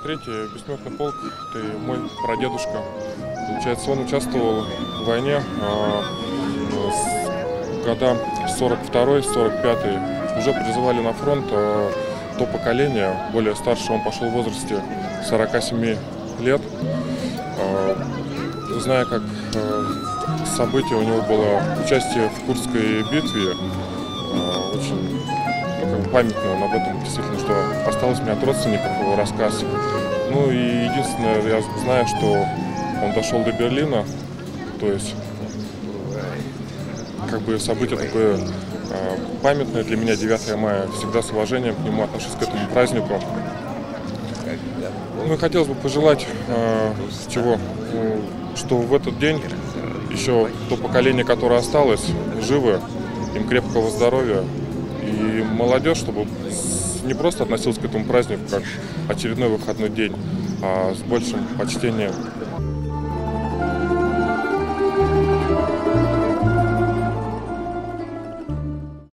43-й бессмертный полк, ты мой прадедушка. Получается, он участвовал в войне с года 42-45. Уже призывали на фронт то поколение, более старшее, он пошел в возрасте 47 лет. Зная, как события, у него было участие в Курской битве, очень памятно он об этом, действительно, что осталось мне от родственников его рассказ. Ну и единственное, я знаю, что он дошел до Берлина, то есть как бы событие такое памятное для меня, 9 мая, всегда с уважением к нему отношусь, к этому празднику. Ну и хотелось бы пожелать чего, что в этот день еще то поколение, которое осталось, живы, им крепкого здоровья. И молодежь, чтобы не просто относилась к этому празднику как очередной выходной день, а с большим почтением.